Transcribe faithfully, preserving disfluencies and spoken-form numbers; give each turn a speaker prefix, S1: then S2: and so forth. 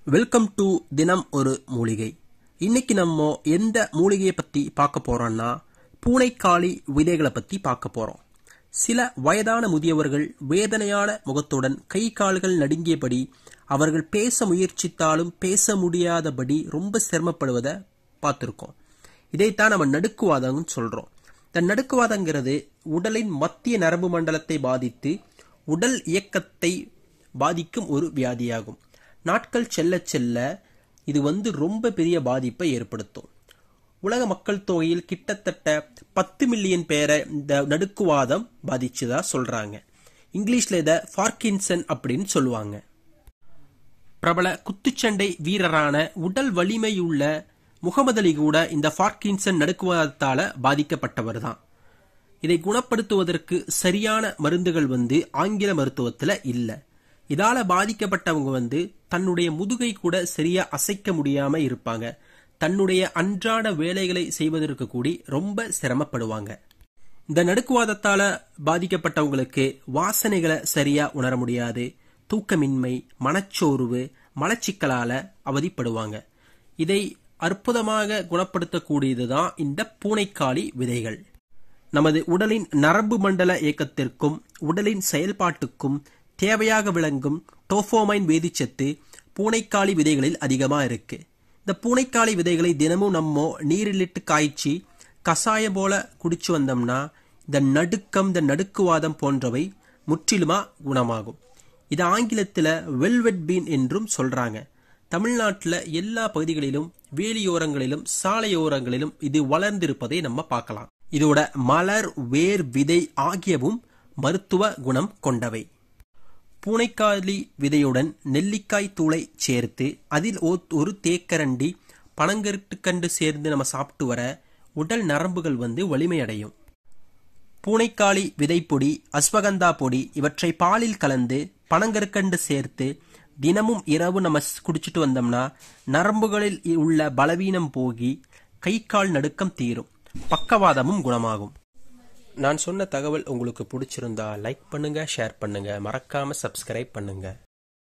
S1: Welcome to தினம் ஒரு மூலிகை. இன்னைக்கு நம்ம எந்த மூலிகையை பத்தி பார்க்க போறோம்னா பூனைக்காளி விதைகளை பத்தி பார்க்க போறோம். சில வயதான முதியவர்கள் வேதனையான முகத்துடன் கை கால்கள் நடுங்கியபடி அவர்கள் பேச முயற்சித்தாலும் பேச முடியாதபடி ரொம்ப சிரமப்படுவதை பார்த்திருக்கோம். இதைத்தான் நம்ம நடுக்குவாதம்னு சொல்றோம். இந்த நடுக்குவாதங்கிறது உடலின் மத்திய நரம்பு மண்டலத்தை பாதித்து உடல் இயக்கத்தை பாதிக்கும் ஒரு வியாதியாகும். நாட்கள் செல்ல செல்ல இது வந்து ரொம்ப பெரிய பாதிப்பை ஏற்படுத்தும். உலக மக்கள் தொகையில் கிட்டத்தட்ட பத்து மில்லியன் பேரை இந்த நடுக்குவாதம் பாதிச்சுதா சொல்றாங்க. இங்கிலீஷ்ல இத பார்க்கின்சன் அப்படின்னு சொல்லுவாங்க. பிரபல குத்துச்சண்டை வீரரான உடல் வலிமையுள்ள முகமது அலி கூட இந்த பார்க்கின்சன் நடுக்குவாதத்தால பாதிக்கப்பட்டவர் தான். இதை குணப்படுத்துவதற்கு சரியான மருந்துகள் வந்து ஆங்கில மருத்துவத்துல இல்ல. இதால பாதிக்கப்பட்டவங்க வந்து தன்னுடைய முதுகை கூட சரியா அசைக்க முடியாம இருப்பாங்க. தன்னுடைய அன்றாட வேலைகளை செய்வதற்கு கூடி ரொம்ப சிரமப்படுவாங்க. இந்த நடுக்குவாதத்தால பாதிக்கப்பட்டவங்களுக்கு வாசனைகளை சரியா உணர முடியாது, தூக்கமின்மை, மனச்சோர்வு, மலச்சிக்கலால அவதிப்படுவாங்க. இதை அற்புதமாக குணப்படுத்தக்கூடியதுதான் இந்த பூனைக்காளி விதைகள். நமது உடலின் நரம்பு மண்டல இயக்கத்திற்கும் உடலின் செயல்பாட்டுக்கும் தேவையாக விளங்கும் டோபோமைன் வேதிச்சத்து பூனைக்காளி விதைகளில் அதிகமா இருக்கு. இந்த பூனைக்காளி விதைகளை தினமும் நம்ம நீரிலிட்டு காய்ச்சி கசாயம் போல குடிச்சு வந்தோம்னா இந்த நடுக்கம், இந்த நடுக்குவாதம் போன்றவை முற்றிலுமா குணமாகும். இது ஆங்கிலத்துல வெல்வெட் பீன் என்றும் சொல்றாங்க. தமிழ்நாட்டுல எல்லா பகுதிகளிலும் வேலியோரங்களிலும் சாலையோரங்களிலும் இது வளர்ந்திருப்பதை நம்ம பார்க்கலாம். இதோட மலர், வேர், விதை ஆகியவும் மருத்துவ குணம் கொண்டவை. பூனைக்காளி விதையுடன் நெல்லிக்காய் தூளை சேர்த்து அதில் ஒரு தேக்கரண்டி பனங்கருட்டுக்கண்டு சேர்ந்து நம்ம சாப்பிட்டு வர உடல் நரம்புகள் வந்து வலிமையடையும். பூனைக்காளி விதை பொடி, அஸ்வகந்தா பொடி இவற்றை பாலில் கலந்து பனங்கற்கண்டு சேர்த்து தினமும் இரவு நம்ம குடிச்சிட்டு வந்தோம்னா நரம்புகளில் உள்ள பலவீனம் போகி கை கால் நடுக்கம் தீரும், பக்கவாதமும் குணமாகும். நான் சொன்ன தகவல் உங்களுக்கு பிடிச்சிருந்தா லைக் பண்ணுங்க, ஷேர் பண்ணுங்க, மறக்காம சப்ஸ்கிரைப் பண்ணுங்க.